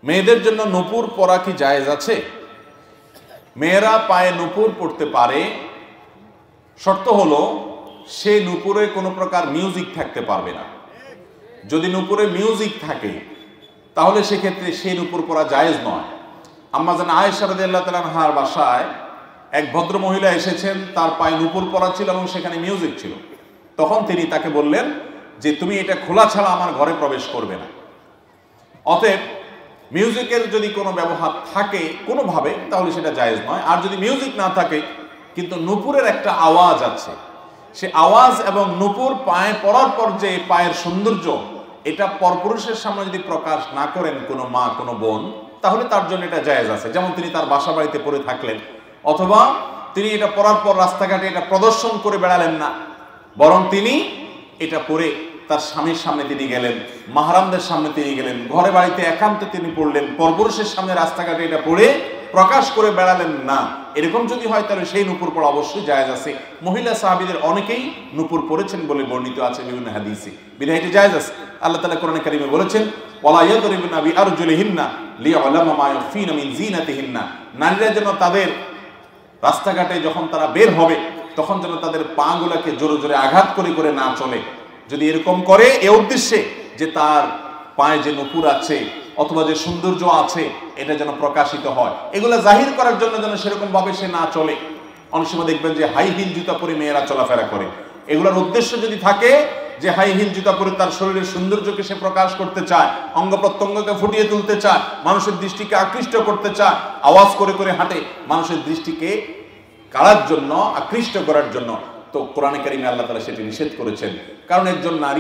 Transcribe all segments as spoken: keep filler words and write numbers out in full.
মেয়েদের জন্য নূপুর পরা কি জায়েজ আছে? মেয়েরা পায়ে নূপুর পরতে পারে, শর্ত হলো সে নূপুরে কোনো প্রকার মিউজিক থাকতে পারবে না। যদি নূপুরে মিউজিক থাকে তাহলে সেক্ষেত্রে সেই নূপুর পরা জায়েজ নয়। আম্মা জান আয়েশা রাদিয়াল্লাহু তাআলা আনহার বাসায় এক ভদ্র মহিলা এসেছেন, তার পায়ে নূপুর পরা ছিল এবং সেখানে মিউজিক ছিল। তখন তিনি তাকে বললেন যে তুমি এটা খোলা ছাড়া আমার ঘরে প্রবেশ করবে না। অতএব মিউজিকের যদি কোনো ব্যবহার থাকে কোনোভাবে তাহলে সেটা জায়েজ নয়। আর যদি মিউজিক না থাকে কিন্তু নূপুরের একটা আওয়াজ আছে, সে আওয়াজ এবং নূপুর পায়ে পরার পর যে পায়ের সৌন্দর্য, এটা পরপুরুষের সামনে যদি প্রকাশ না করেন কোনো মা কোনো বোন, তাহলে তার জন্য এটা জায়েজ আছে। যেমন তিনি তার বাসা বাড়িতে পরে থাকলেন, অথবা তিনি এটা পরার পর রাস্তাঘাটে এটা প্রদর্শন করে বেড়ালেন না, বরং তিনি এটা পরে তার স্বামীর সামনে তিনি গেলেন, মাহরামদের সামনে তিনি গেলেন, ঘরে বাড়িতে একান্তে তিনি পড়লেন, পরপুরুষের সামনে রাস্তাঘাটে এটা পড়ে প্রকাশ করে বেড়ালেন না। এরকম যদি হয় তাহলে সেই নূপুর পরা অবশ্যই জায়েজ আছে। মহিলা সাহাবীদের অনেকেই নূপুর পরেছেন বলে বর্ণিত আছে বিভিন্ন হাদিসে, বিধায় এটি জায়েজ আছে। আল্লাহ তাআলা কোরআনে কারীমে বলেছেন, ওয়ালা ইয়াদরিবনা বিআরজুলিহিন্না লিয়ালামা মা ইয়াখফিনা মিন জিনাতিহিন্না, নারীরা যেন তাদের রাস্তাঘাটে যখন তারা বের হবে তখন যেন তাদের পা গুলাকে জোরে জোরে আঘাত করে করে না চলে। যদি এরকম করে এ উদ্দেশ্যে যে তার পায়ে যে নূপুর আছে অথবা যে সৌন্দর্য আছে এটা যেন প্রকাশিত হয়, এগুলা জাহির করার জন্য যেন সেরকম ভাবে সে না চলে। অনেক সময় দেখবেন যে হাই হিল জুতা পরে মেয়েরা চলাফেরা করে, এগুলোর উদ্দেশ্য যদি থাকে যে হাই হিল জুতা পরে তার শরীরের সৌন্দর্যকে সে প্রকাশ করতে চায়, অঙ্গ প্রত্যঙ্গকে ফুটিয়ে তুলতে চায়, মানুষের দৃষ্টিকে আকৃষ্ট করতে চায়, আওয়াজ করে করে হাঁটে মানুষের দৃষ্টিকে কাড়ার জন্য, আকৃষ্ট করার জন্য, তো কোরআনে কারিমে আল্লাহ তাআলা সেটি নিষেধ করেছেন। কারণ একজন নারী,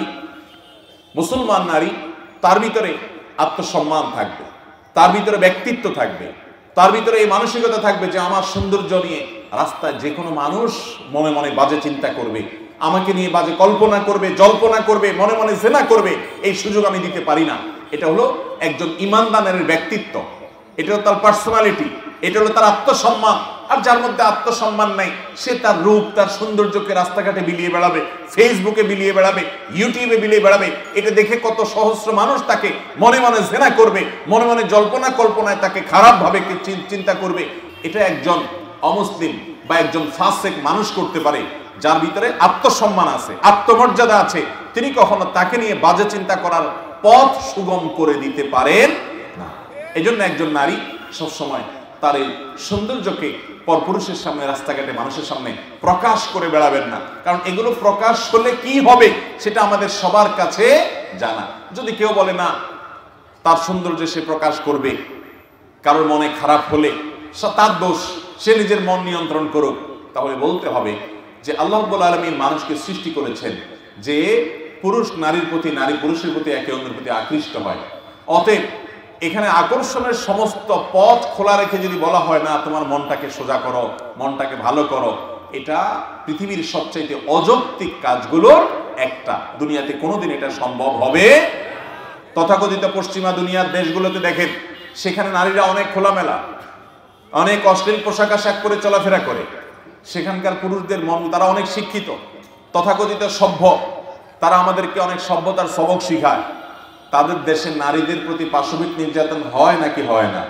মুসলমান নারী, তার ভিতরে আত্মসম্মান থাকবে, তার ভিতরে ব্যক্তিত্ব থাকবে, তার ভিতরে এই মানসিকতা থাকবে যে আমার সৌন্দর্য নিয়ে রাস্তায় যে কোনো মানুষ মনে মনে বাজে চিন্তা করবে, আমাকে নিয়ে বাজে কল্পনা করবে, জল্পনা করবে, মনে মনে জেনা করবে, এই সুযোগ আমি দিতে পারি না। এটা হলো একজন ঈমানদারের ব্যক্তিত্ব, এটা হলো তার পার্সোনালিটি, এটা হলো তার আত্মসম্মান। আর যার মধ্যে আত্মসম্মান নাই সে তার রূপ, তার সৌন্দর্যকে রাস্তাঘাটে বিলিয়ে বেড়াবে, ফেসবুকে বিলিয়ে বেড়াবে, ইউটিউবে বিলিয়ে বেড়াবে। এটা দেখে কত সহস্র মানুষ তাকে মনে মনে জেনা করবে, মনে মনে জল্পনা কল্পনায় তাকে খারাপ ভাবে চিন্তা করবে। এটা একজন অমুসলিম বা একজন ফাসিক মানুষ করতে পারে যার ভিতরে আত্মসম্মান আছে, আত্মমর্যাদা আছে। তিনি কখনো তাকে নিয়ে বাজে চিন্তা করার পথ সুগম করে দিতে পারেন না। এজন্য একজন নারী সবসময় তার এই সৌন্দর্যকে পরপুরুষের সামনে, রাস্তাঘাটে মানুষের সামনে প্রকাশ করে বেড়াবেন না। কারণ এগুলো প্রকাশ হলে কি হবে সেটা আমাদের সবার কাছে জানা। যদি কেউ বলে না তার সৌন্দর্য সে প্রকাশ করবে, কারোর মনে খারাপ হলে তার দোষ, সে নিজের মন নিয়ন্ত্রণ করুক, তাহলে বলতে হবে যে আল্লাহ রাব্বুল আলামিন মানুষকে সৃষ্টি করেছেন যে পুরুষ নারীর প্রতি, নারী পুরুষের প্রতি একে অন্যের প্রতি আকৃষ্ট হয়। অতএব এখানে আকর্ষণের সমস্ত পথ খোলা রেখে যদি বলা হয় না তোমার মনটাকে সোজা করো, মনটাকে ভালো করো, এটা পৃথিবীর সবচাইতে অযৌক্তিক কাজগুলোর একটা। দুনিয়াতে কোনোদিন এটা সম্ভব হবে। তথাকথিত পশ্চিমা দুনিয়ার দেশগুলোতে দেখেন, সেখানে নারীরা অনেক খোলামেলা, অনেক অশ্লীল পোশাক আশাক করে চলাফেরা করে। সেখানকার পুরুষদের মন, তারা অনেক শিক্ষিত, তথাকথিত সভ্য, তারা আমাদেরকে অনেক সভ্যতার সবক শিখায়। তাদের দেশের নারীদের প্রতি পাশবিক নির্যাতন হয় নাকি হয় না?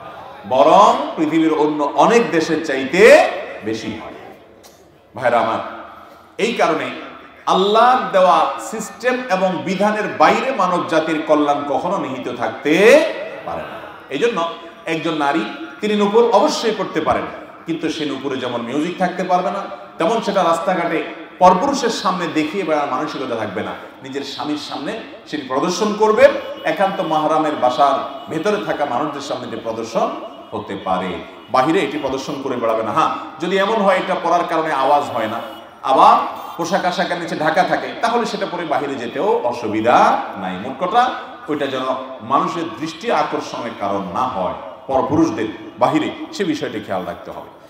বরং পৃথিবীর অন্য অনেক দেশের চাইতে বেশি হয়। ভাইরা আমার, এই কারণে আল্লাহর দেওয়া সিস্টেম এবং বিধানের বাইরে মানব জাতির কল্যাণ কখনো নিহিত থাকতে পারে না। এই জন্য একজন নারী তিনি নূপুর অবশ্যই করতে পারেন, কিন্তু সে নূপুরে যেমন মিউজিক থাকতে পারবে না, তেমন সেটা রাস্তাঘাটে পরপুরুষের সামনে দেখিয়ে বেড়ার মানসিকতা থাকবে না। নিজের স্বামীর সামনে সেটি প্রদর্শন করবেন, একান্ত মাহরামের বাসার ভেতরে থাকা মানুষদের সামনে এটি প্রদর্শন হতে পারে, বাহিরে এটি প্রদর্শন করে বেড়াবে না। হ্যাঁ, যদি এমন হয় এটা পরার কারণে আওয়াজ হয় না, আবার পোশাক আশাকের নিচে ঢাকা থাকে, তাহলে সেটা পরে বাহিরে যেতেও অসুবিধা নাই। মোট কথা ওইটা যেন মানুষের দৃষ্টি আকর্ষণের কারণ না হয়, পরপুরুষদের বাহিরে, সে বিষয়টি খেয়াল রাখতে হবে।